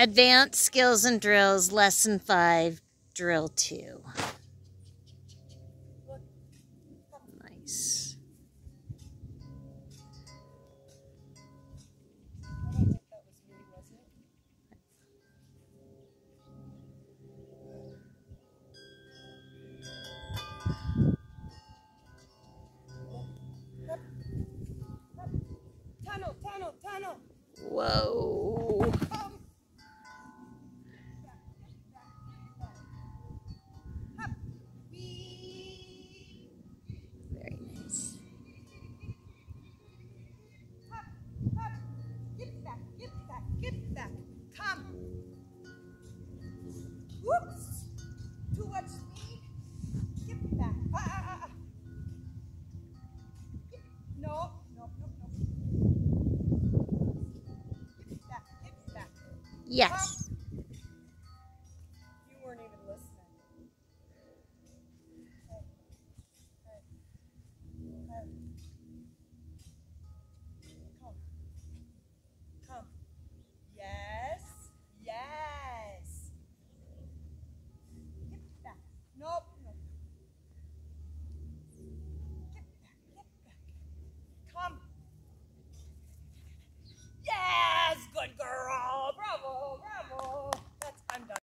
Advanced Skills and Drills, Lesson 5, Drill 2. Nice. Tunnel. Whoa. Very nice. Get back. Come. Whoops. Too much speed. Get back. No. Yes.